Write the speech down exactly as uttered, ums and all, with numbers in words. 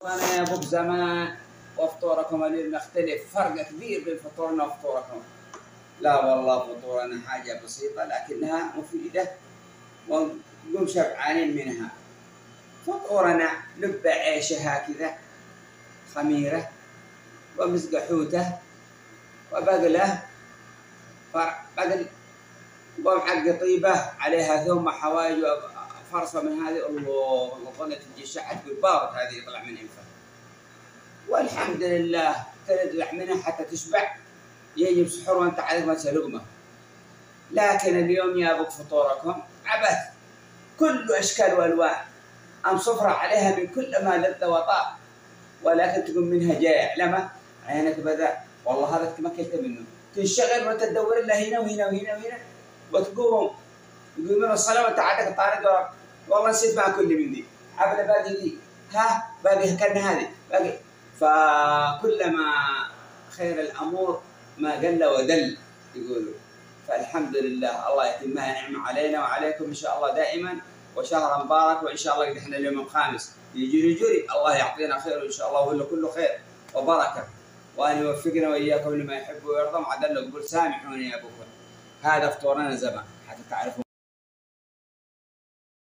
أنا يا أبوك زمان وفطوركم اليوم يختلف فرق كبير بين فطورنا وفطوركم. لا والله فطورنا حاجة بسيطة لكنها مفيدة ونقوم شبعانين منها. فطورنا لب عيشة هكذا خميرة ومزقحوته وبقلة بقل ومعق طيبة عليها ثوم حوايج فرصة من هذه. الله والله تجي الشحة تقول بارك هذه يطلع من انفه. والحمد لله تلدلع منها حتى تشبع. يجي بسحور وانت عارف ما تلقمه. لكن اليوم يا ابوك فطوركم عبث كل اشكال والوان، ام صفرة عليها من كل ما لذ وطاب، ولكن تقوم منها جائع لما عينك بدا والله هذا ما كلت منه. تنشغل وانت تدور له هنا وهنا وهنا وهنا وتقوم يقول من الصلاة وانت عادك طارق والله نسيت مع كل من دي حبل باقي دي ها باقي كان هذه باقي. فكلما خير الأمور ما قل ودل يقولوا. فالحمد لله الله يتمها نعمة علينا وعليكم إن شاء الله دائما، وشهر مبارك وإن شاء الله احنا اليوم الخامس يجري جري الله يعطينا خير إن شاء الله وله كله خير وبركة، وأن يوفقنا وإياكم لما يحب ويرضى. وعدنا قبل سامحوني يا أبوكم هذا فطورنا زمان حتى تعرفوا.